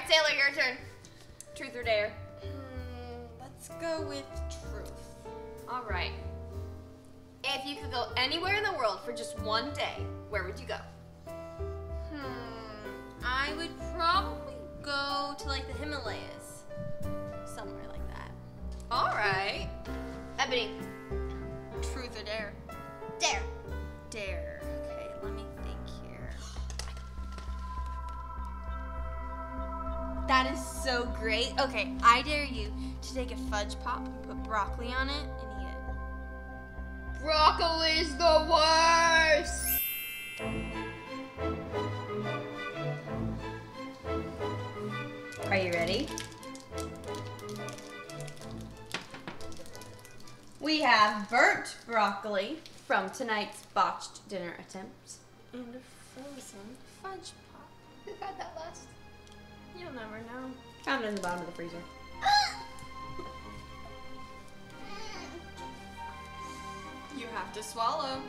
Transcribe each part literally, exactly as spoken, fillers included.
Sailor, your turn. Truth or dare? Mm, let's go with truth. All right. If you could go anywhere in the world for just one day, where would you go? Hmm, I would probably go to like the Himalayas. Somewhere like that. All right. Ebony. Truth or dare? Dare. Dare. Okay, let me think here. That is so great. Okay, I dare you to take a fudge pop and put broccoli on it and eat it. Broccoli's the worst. Are you ready? We have burnt broccoli from tonight's botched dinner attempt. And a frozen fudge pop. Who had that last? You'll never know. Found it in the bottom of the freezer. You have to swallow.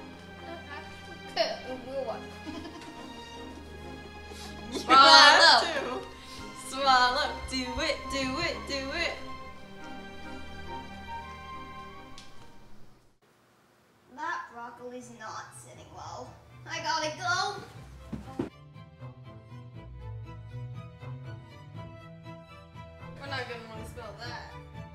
You Swallow. have to. Swallow. Do it, do it, do it. That broccoli's not sitting well. I gotta go. We're not gonna want to smell that.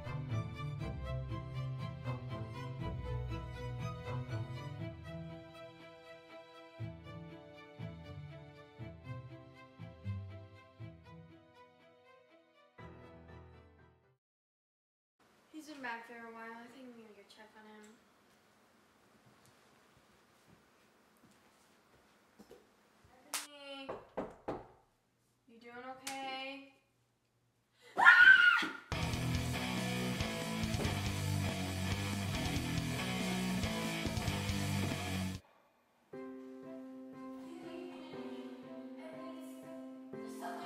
He's been back there a while. I think we need to go check on him. Ebony, you doing okay? There's